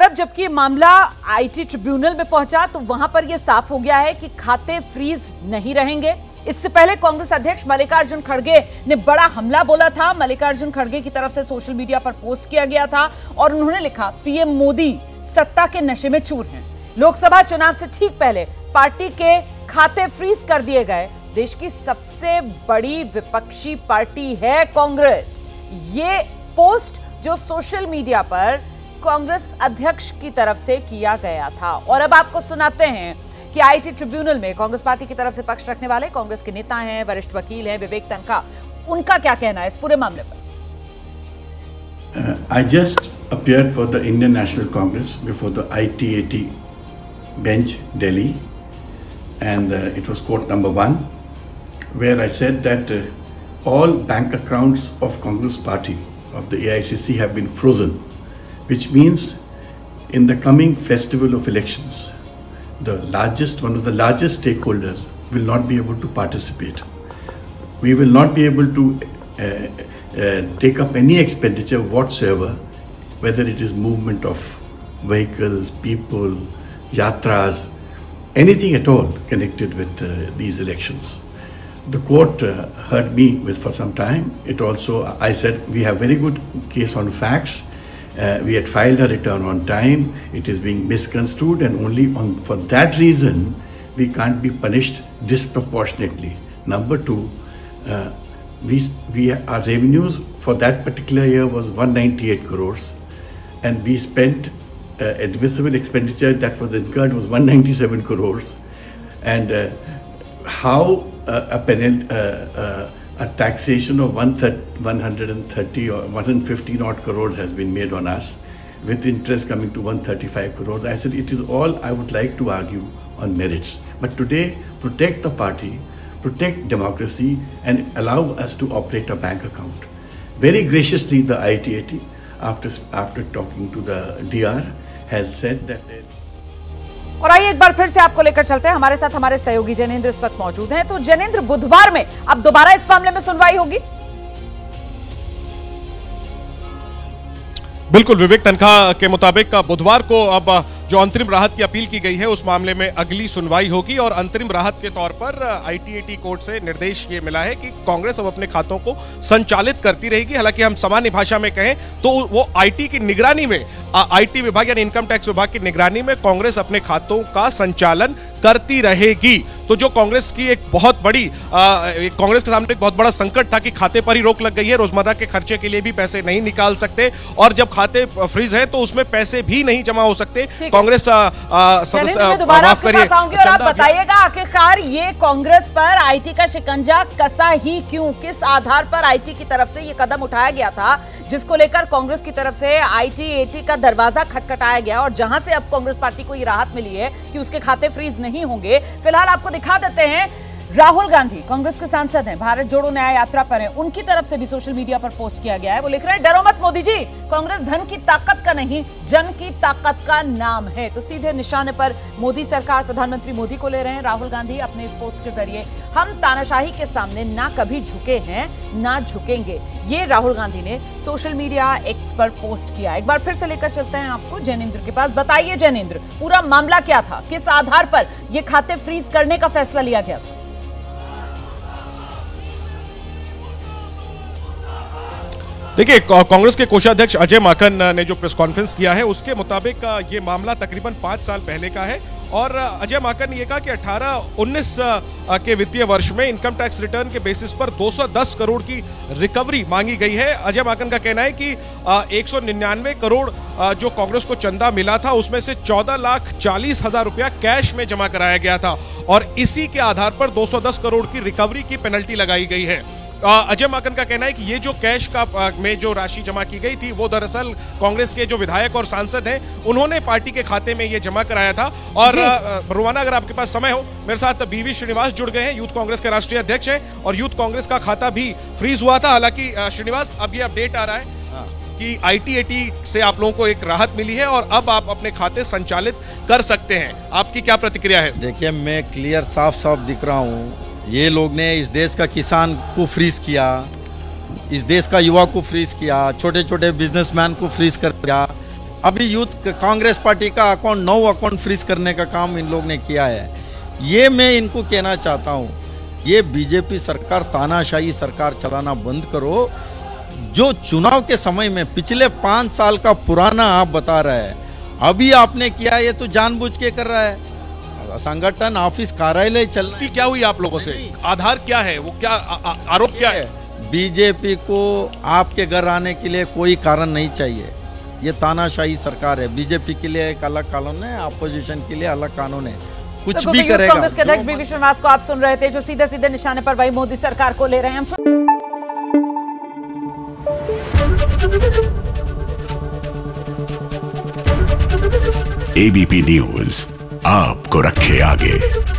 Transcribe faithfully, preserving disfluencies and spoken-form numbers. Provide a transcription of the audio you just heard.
अब जबकि मामला आईटी ट्रिब्यूनल में पहुंचा तो वहां पर यह साफ हो गया है कि खाते फ्रीज नहीं रहेंगे। इससे पहले कांग्रेस अध्यक्ष मल्लिकार्जुन खड़गे ने बड़ा हमला बोला था। मल्लिकार्जुन खड़गे की तरफ से सोशल मीडिया पर पोस्ट किया गया था और उन्होंने लिखा, पीएम मोदी सत्ता के नशे में चूर हैं। लोकसभा चुनाव से ठीक पहले पार्टी के खाते फ्रीज कर दिए गए। देश की सबसे बड़ी विपक्षी पार्टी है कांग्रेस। ये पोस्ट जो सोशल मीडिया पर कांग्रेस अध्यक्ष की तरफ से किया गया था। और अब आपको सुनाते हैं कि आईटी ट्रिब्यूनल में कांग्रेस पार्टी की तरफ से पक्ष रखने वाले कांग्रेस के नेता हैं, वरिष्ठ वकील हैं विवेक तनखा, उनका क्या कहना है इस पूरे मामले पर। I just appeared for the Indian National Congress before the I T A T bench, Delhi, and uh, it was court number one, where I said that uh, all bank accounts of Congress party of the A I C C have been frozen, which means in the coming festival of elections, the largest, one of the largest stakeholders will not be able to participate. We will not be able to uh, uh, take up any expenditure whatsoever, whether it is movement of vehicles, people, yatras, anything at all connected with uh, these elections. The court uh, heard me with for some time. It also, I said, we have very good case on facts. Uh, we had filed a return on time. It is being misconstrued, and only on for that reason we can't be punished disproportionately. Number two, uh, we we our revenues for that particular year was one hundred ninety-eight crores, and we spent uh, admissible expenditure that was incurred was one hundred ninety-seven crores, and uh, how uh, a penalty, uh, uh, a taxation of one hundred thirty or one hundred fifteen odd crores has been made on us, with interest coming to one hundred thirty-five crores. I said it is all I would like to argue on merits, but today protect the party, protect democracy, and allow us to operate a bank account. Very graciously, the I T A T, after after talking to the D R, has said that they... और आइए एक बार फिर से आपको लेकर चलते हैं। हमारे साथ हमारे सहयोगी जैनेंद्र इस वक्त मौजूद हैं। तो जैनेंद्र, बुधवार में अब दोबारा इस मामले में सुनवाई होगी? बिल्कुल, विवेक तनखा के मुताबिक बुधवार को अब जो अंतरिम राहत की अपील की गई है उस मामले में अगली सुनवाई होगी। और अंतरिम राहत के तौर पर I T A T court से निर्देश ये मिला है कि कांग्रेस अब अपने खातों को संचालित करती रहेगी। हालांकि हम सामान्य भाषा में कहें तो वो आईटी की निगरानी में, आईटी विभाग यानी इनकम टैक्स विभाग की निगरानी में कांग्रेस अपने खातों का संचालन करती रहेगी। तो जो कांग्रेस की एक बहुत बड़ी कांग्रेस के सामने एक बहुत बड़ा संकट था कि खाते पर ही रोक लग गई है, रोजमर्रा के खर्चे के लिए भी पैसे नहीं निकाल सकते, और जब खाते फ्रीज हैं तो उसमें पैसे भी नहीं जमा हो सकते। कांग्रेस सदस्य माफ करिए, और आप बताइएगा आखिरकार ये कांग्रेस पर आईटी का शिकंजा कसा ही क्यों, किस आधार पर आईटी की तरफ से ये कदम उठाया गया था जिसको लेकर कांग्रेस की तरफ से आईटी का दरवाजा खटखटाया गया, और जहां से अब कांग्रेस पार्टी को ये राहत मिली है कि उसके खाते फ्रीज नहीं होंगे। फिलहाल आपको दिखा देते हैं, राहुल गांधी कांग्रेस के सांसद हैं, भारत जोड़ो न्याय यात्रा पर हैं, उनकी तरफ से भी सोशल मीडिया पर पोस्ट किया गया है। वो लिख रहे हैं, डरो मत मोदी जी, कांग्रेस धन की ताकत का नहीं जन की ताकत का नाम है। तो सीधे निशाने पर मोदी सरकार, प्रधानमंत्री मोदी को ले रहे हैं राहुल गांधी अपने इस पोस्ट के जरिए। हम तानाशाही के सामने ना कभी झुके हैं ना झुकेंगे, ये राहुल गांधी ने सोशल मीडिया एक्स पर पोस्ट किया। एक बार फिर से लेकर चलते हैं आपको जैनेंद्र के पास। बताइए जैनेंद्र, पूरा मामला क्या था, किस आधार पर यह खाते फ्रीज करने का फैसला लिया गया था? देखिए, कांग्रेस के कोषाध्यक्ष अजय माकन ने जो प्रेस कॉन्फ्रेंस किया है उसके मुताबिक ये मामला तकरीबन पांच साल पहले का है। और अजय माकन ने यह कहा कि अठारह उन्नीस के वित्तीय वर्ष में इनकम टैक्स रिटर्न के बेसिस पर दो सौ दस करोड़ की रिकवरी मांगी गई है। अजय माकन का कहना है कि एक सौ निन्यानवे करोड़ जो कांग्रेस को चंदा मिला था उसमें से चौदह लाख चालीस हजार रुपया कैश में जमा कराया गया था, और इसी के आधार पर दो सौ दस करोड़ की रिकवरी की पेनल्टी लगाई गई है। अजय माकन का कहना है कि ये जो कैश का में जो राशि जमा की गई थी वो दरअसल कांग्रेस के जो विधायक और सांसद हैं उन्होंने पार्टी के खाते में ये जमा कराया था। और रुवाना, अगर आपके पास समय हो, मेरे साथ बीवी श्रीनिवास जुड़ गए हैं, यूथ कांग्रेस के राष्ट्रीय अध्यक्ष हैं, और यूथ कांग्रेस का खाता भी फ्रीज हुआ था। हालांकि श्रीनिवास, अब ये अपडेट आ रहा है कि आई टी ए टी से आप लोगों को एक राहत मिली है और अब आप अपने खाते संचालित कर सकते हैं। आपकी क्या प्रतिक्रिया है? देखिए, मैं क्लियर साफ साफ दिख रहा हूँ, ये लोग ने इस देश का किसान को फ्रीज किया, इस देश का युवा को फ्रीज किया, छोटे छोटे बिजनेसमैन को फ्रीज कर दिया, अभी यूथ कांग्रेस पार्टी का अकाउंट नौ अकाउंट फ्रीज करने का काम इन लोग ने किया है। ये मैं इनको कहना चाहता हूँ, ये बीजेपी सरकार तानाशाही सरकार चलाना बंद करो। जो चुनाव के समय में पिछले पाँच साल का पुराना आप बता रहे हैं, अभी आपने किया, ये तो जानबूझ के कर रहा है। संगठन ऑफिस कार्यालय चल रहा है। क्या हुई आप लोगों से? आधार क्या है वो, क्या आ, आ, आरोप क्या है? बीजेपी को आपके घर आने के लिए कोई कारण नहीं चाहिए। ये तानाशाही सरकार है। बीजेपी के लिए एक अलग कानून है, अपोजिशन के लिए अलग कानून है। कुछ तो भी करेगा। कांग्रेस के अध्यक्ष बीवी श्रीनिवास को आप सुन रहे थे, जो सीधे सीधे निशाने पर वही मोदी सरकार को ले रहे हैं। हम एबीपी न्यूज आपको रखे आगे।